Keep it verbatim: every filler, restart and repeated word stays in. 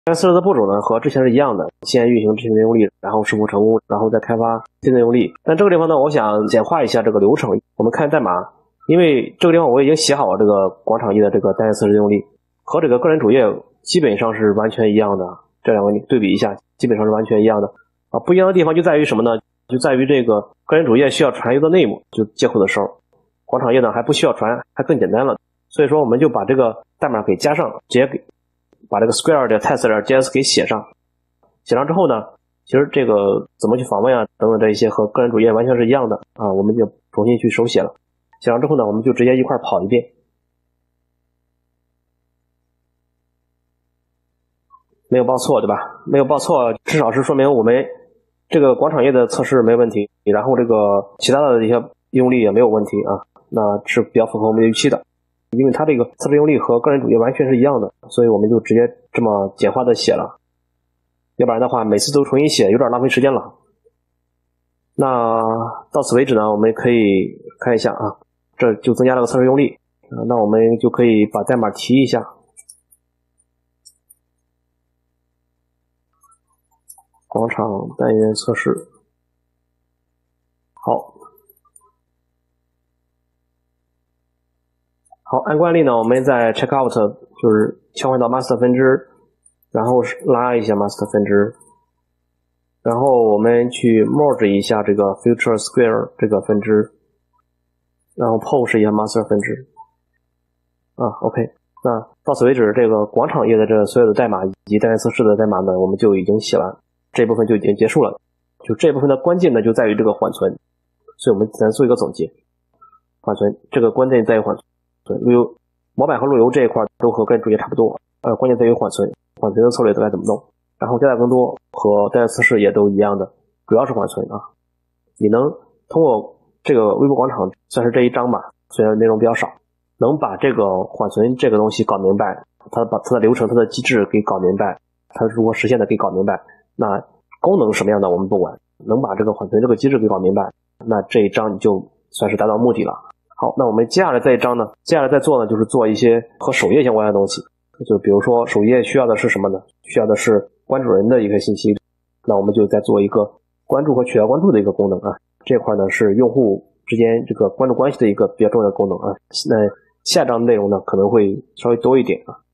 但测试的步骤呢和之前是一样的，先运行执行内容力，然后是否成功，然后再开发新内容力。但这个地方呢，我想简化一下这个流程。我们看代码，因为这个地方我已经写好了这个广场页的这个单元测试内容力，和这个个人主页基本上是完全一样的。这两个你对比一下，基本上是完全一样的啊。不一样的地方就在于什么呢？就在于这个个人主页需要传 user name 就接口的时候，广场页呢还不需要传，还更简单了。所以说我们就把这个代码给加上，直接给把这个 square 的 test.js 给写上。写上之后呢，其实这个怎么去访问啊等等这一些和个人主页完全是一样的啊，我们就重新去手写了。写上之后呢，我们就直接一块跑一遍。没有报错对吧？没有报错，至少是说明我们这个广场页的测试没问题，然后这个其他的一些应用力也没有问题啊，那是比较符合我们的预期的。因为它这个测试应用力和个人主页完全是一样的，所以我们就直接这么简化的写了，要不然的话每次都重新写有点浪费时间了。那到此为止呢，我们可以看一下啊，这就增加了个测试应用力，啊，那我们就可以把代码提一下。广场单元测试，好，好，按惯例呢，我们在 checkout 就是切换到 master 分支，然后拉一下 master 分支，然后我们去 merge 一下这个 future square 这个分支，然后 push 一下 master 分支，啊 ，OK， 那到此为止，这个广场页的这所有的代码以及单元测试的代码呢，我们就已经写完。这部分就已经结束了，就这部分的关键呢就在于这个缓存，所以我们简单做一个总结。缓存这个关键在于缓存，路由模板和路由这一块都和个人主页差不多，呃，关键在于缓存，缓存的策略该怎么弄。然后加载更多和单元测试也都一样的，主要是缓存啊。你能通过这个微博广场算是这一章吧，虽然内容比较少，能把这个缓存这个东西搞明白，它把它的流程、它的机制给搞明白，它如何实现的给搞明白。那功能是什么样的我们不管，能把这个缓存这个机制给搞明白，那这一章你就算是达到目的了。好，那我们接下来这一章呢，接下来再做呢就是做一些和首页相关的东西，就比如说首页需要的是什么呢？需要的是关注人的一个信息，那我们就再做一个关注和取消关注的一个功能啊。这块呢是用户之间这个关注关系的一个比较重要的功能啊。那下章内容呢可能会稍微多一点啊。